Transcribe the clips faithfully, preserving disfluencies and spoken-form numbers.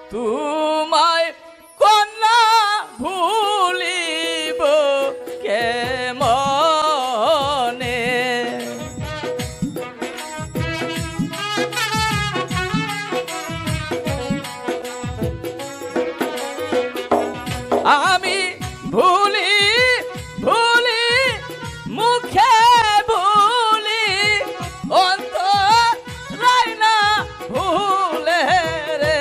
তোমায় কন্যা ভুলিব কেমনে আমি ভুলি ভুলি মুখে ভুলি অন্তরাই না ভুলে রে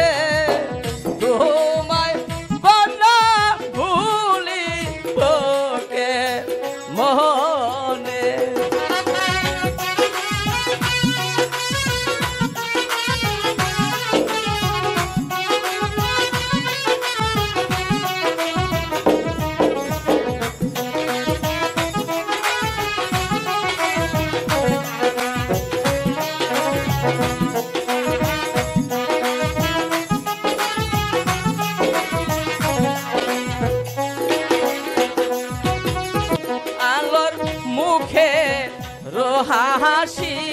তোমায় কন্যা ভুলিব কেমনে মুখে রোহাসি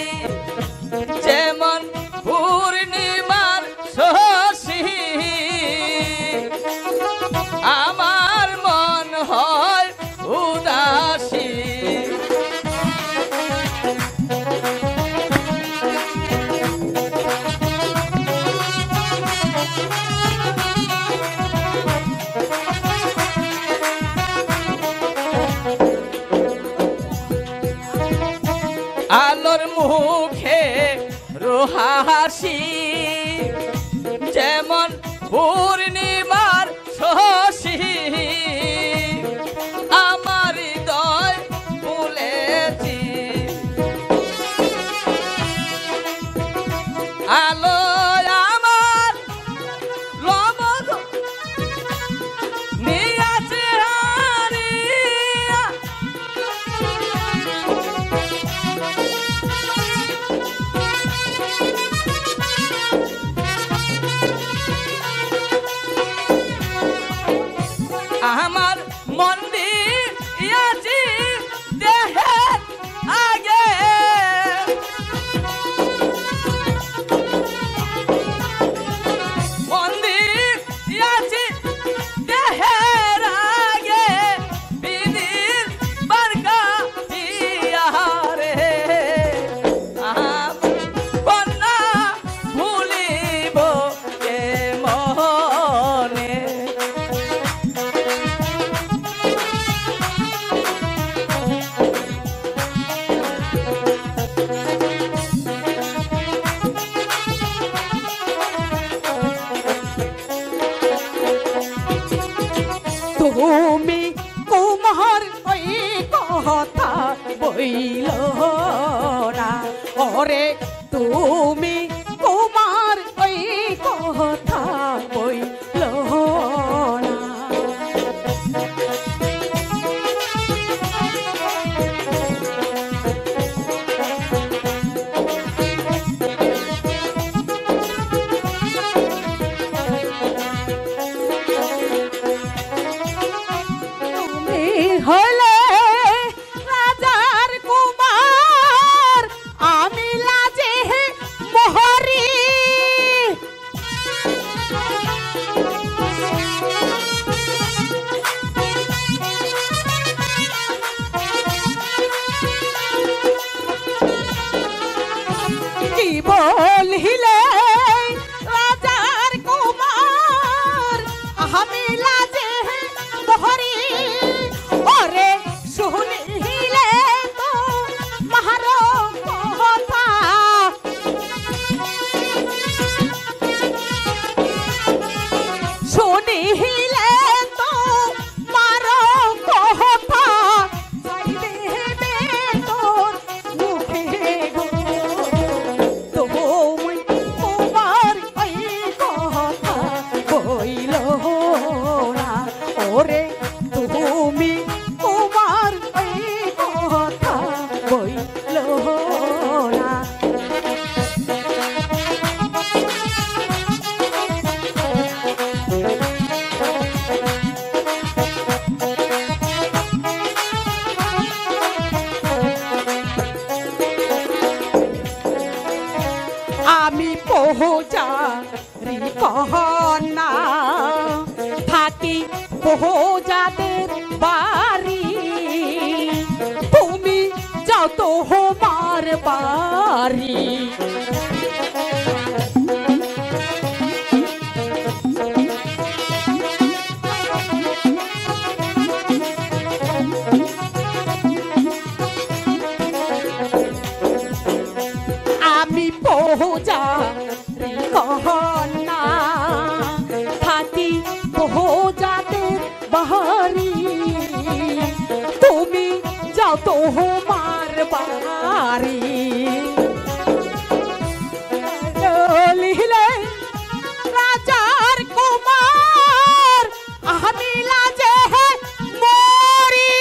যেমন পূর্ণিমার শশী আমার মন হয় উদাসী আলোর মুখে রোহাসি যেমন পূর্ণিমার শশী আমার হৃদয় ভুলেছি আলো আমার লবণ নিয়াছে হারিয়া আমার মন্দির ইয়াছি দেহের আগে মন্দির ইয়াছি দেহের আগে বিদির বারকা দিয়ারে কন্যা ভুলিব কেমনে তুমি কুমার ওই কথা বইল না ওরে তুমি কুমার ওই কথা বইল না হলে রাজার কুমার আমি লাজে মোহরি কি বলিলে রাজার কুমার আমি লাজে মোহরি ওরে শুনিলে তো মার কথা শুনিলে তো মার কথা দেবে তোর মুখে গো তুমি তোমার ওই কথা বইল না ওরে তুমি তোমার ওই কথা বইল না আমি পৌঁছা কহনা থাকি বহু যাদের বাড়ি তুমি যাও তো হোমার বাড়ি আমি পূজা কহনা থাকি বহু যাদের বাড়ি তুমি যাও তো হোমার বাড়ি লিখলে রাজার কুমার আমি লাজে মরি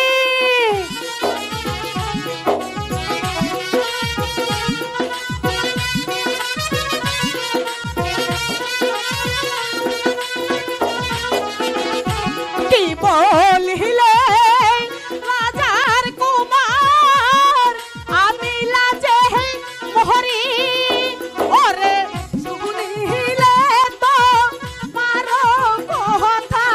কি বলিলে রাজার কুমার আমি লাজে মরি ওরে শুনিলে তো মারো কথা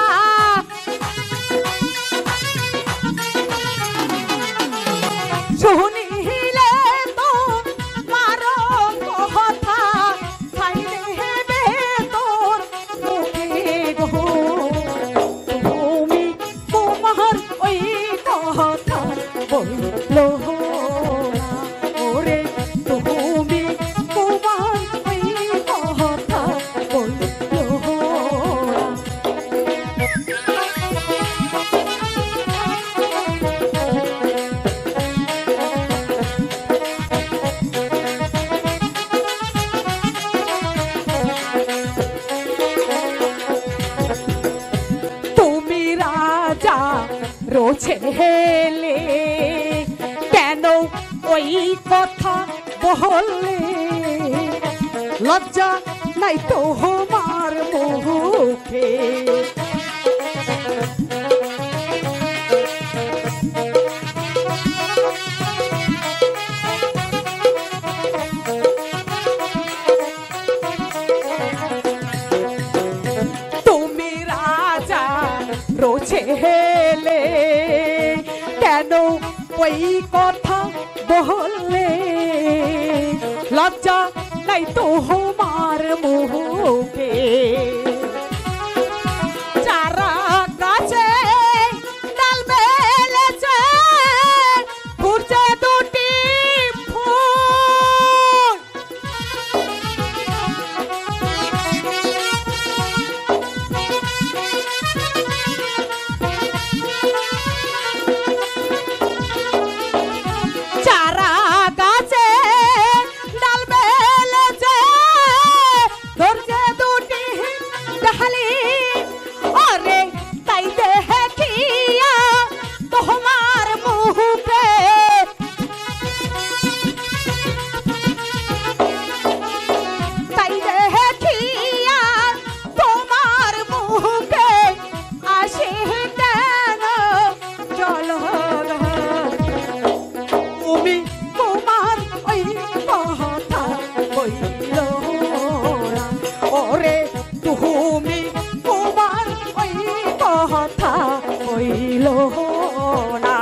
শুনিলে তো মারো কথা খাইলে হেবে তোর মুখে গো তুমি তোমার ওই কথা বললো না ওরে তুমি তোমার ওই কথা বললো না তুমি রাজা রোছে হেলে কেন ওই কথা বললে লজ্জা নাই তো তোমার মুখে তুমি রাজা রোছে হেলে কেন ওই কথা বললে লজ্জা নাই তো তোমার মুখে চারা গাছে ডাল মেলেছে ফুটছে দুটি ফুল চারা গাছে ডাল মেলেছে ধরছে দুটি ডালি ওরে তাই দেখিয়া তোমার মুখে তাই দেখিয়া তোমার মুখে আসে কেন জল তুমি তোমার ওই কথা বইল না ওরে তুমি তোমার ওই কথা বইল না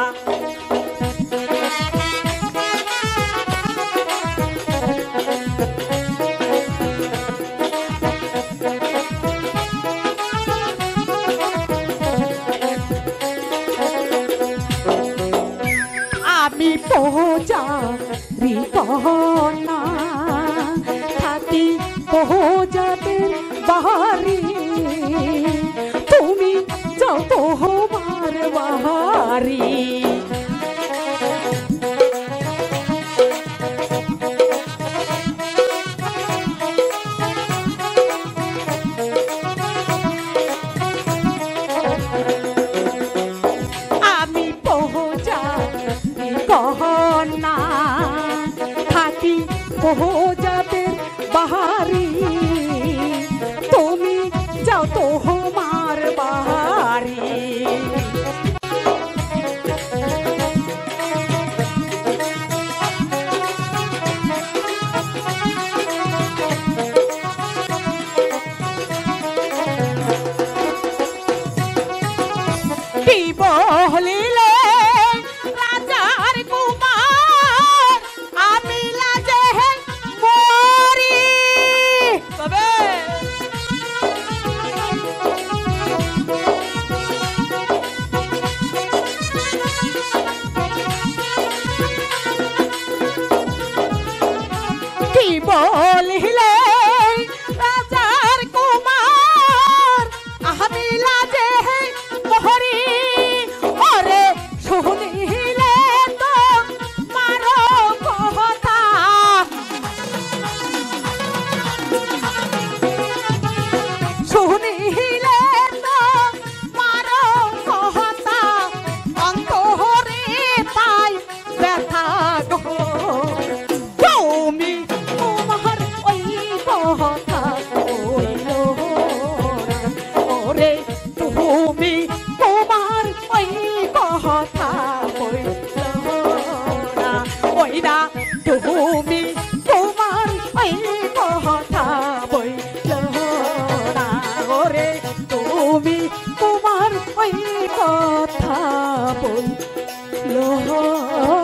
আমি পূজা রিপনা থাকি পূজাদের বাড়ি তুমি যাও তোমার বাড়ি আমি পূজা কহনা থাকি পূজাদের বাড়ি তুমি যাও তোমার বাড়ি ওই কথা বললো